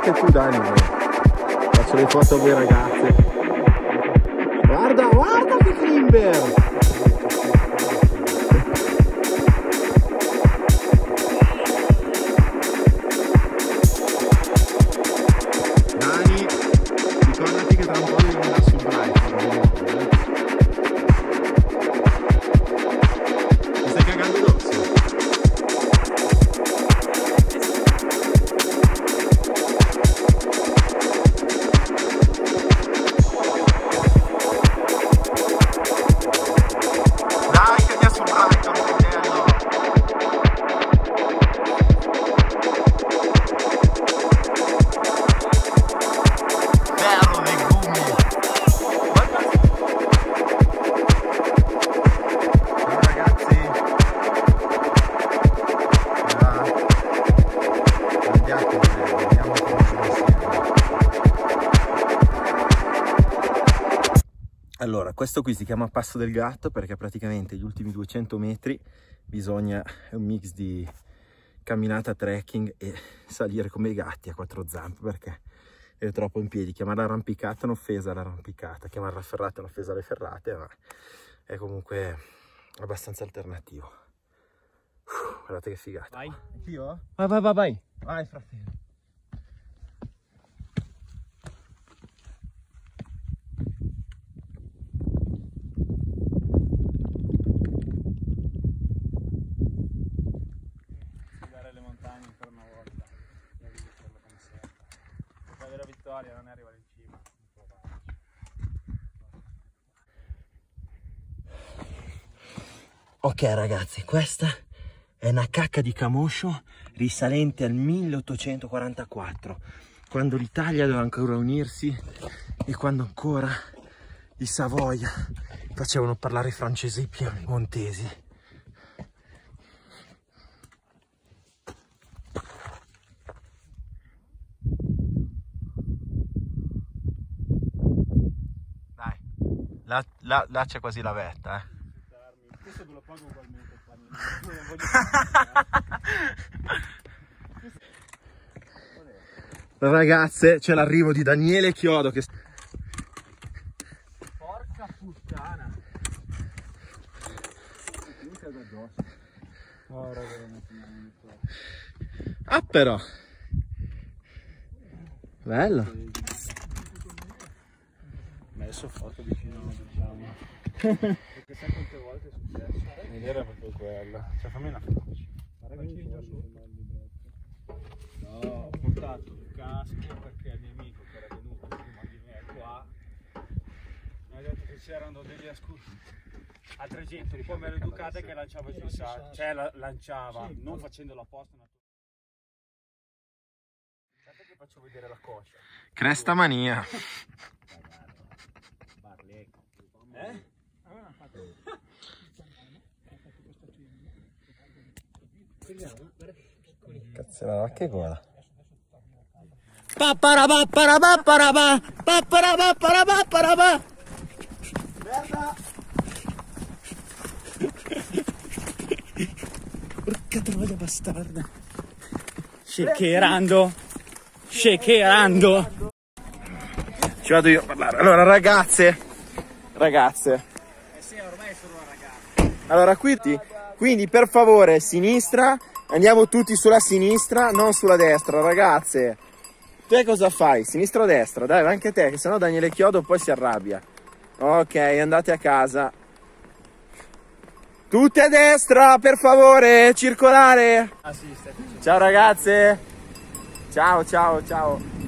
anche tu, Dani. Faccio le foto a voi ragazze. Guarda, guarda che climber! Dani, ricordati che tra un po' devi andare sul drive. Mi stai cagando addosso? Allora, questo qui si chiama Passo del Gatto perché praticamente gli ultimi 200 metri bisogna un mix di camminata, trekking e salire come i gatti a quattro zampe perché è troppo in piedi. Chiamarla arrampicata è un'offesa all'arrampicata, chiamarla ferrata è un'offesa alle ferrate, ma è comunque abbastanza alternativo. Guardate che figata. Vai. Io? Vai, vai, vai, vai. Vai, fratello. Le montagne per una volta. Per avere la vittoria non è arrivare in cima. Ok ragazzi, questa è una cacca di camoscio risalente al 1844, quando l'Italia doveva ancora unirsi e quando ancora i Savoia facevano parlare i francesi e i piemontesi. Dai, là c'è quasi la vetta, Questo ve lo pago ugualmente il panino. Ragazze, c'è l'arrivo di Daniele Chiodo che... Porca puttana. Oh, Ah però! Bello! Messo foto vicino, diciamo. Perché sai quante volte è successo? L'idea è proprio quella. Cioè fammi una foto. Guarda che no, ho portato il casco perché il mio amico che era venuto prima di me qua mi ha detto che c'erano degli altre gente, poi mi ero educata che lanciava giù i sassi, cioè lanciava, sì, non facendo apposta. Aspetta che faccio vedere la coscia. Cresta mania! Cazzo, che gola! Porca troia bastarda! Shakerando! Shakerando! Ci vado io a parlare. Allora ragazze, sì, ormai sono una ragazza. allora quindi per favore sinistra, andiamo tutti sulla sinistra, non sulla destra, ragazze. Te cosa fai? Sinistra o destra? Dai, vai anche te, che sennò Daniele Chiodo poi si arrabbia. Ok, andate a casa. Tutte a destra, per favore, circolare. Ah sì, Ciao ragazze. Ciao.